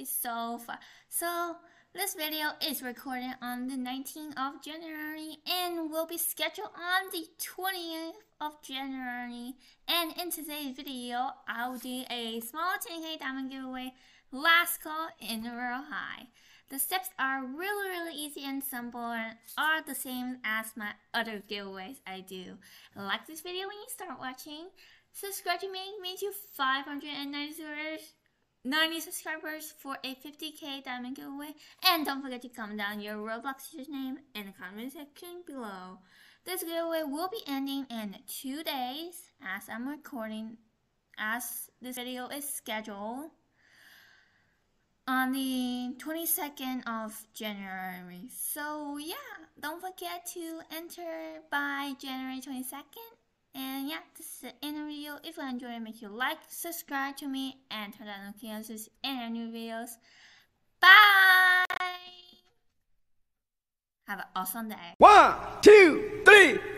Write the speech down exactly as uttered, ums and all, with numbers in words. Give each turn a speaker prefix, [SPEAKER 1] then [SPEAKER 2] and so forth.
[SPEAKER 1] giveaway so far. So this video is recorded on the nineteenth of January and will be scheduled on the twentieth of January. And in today's video, I'll do a small ten K diamond giveaway, last call in Royale High. The steps are really really easy and simple and are the same as my other giveaways I do. Like this video when you start watching. Subscribe to make me to five hundred ninety subscribers for a fifty K diamond giveaway. And don't forget to comment down your Roblox username in the comment section below. This giveaway will be ending in two days as I'm recording, as this video is scheduled on the twenty-second of January. So yeah, don't forget to enter by January twenty-second. And yeah, this is the end of the video. If you enjoyed it, make sure to like, subscribe to me, and turn on notifications and our new videos. Bye! Have an awesome day.
[SPEAKER 2] One, two, three.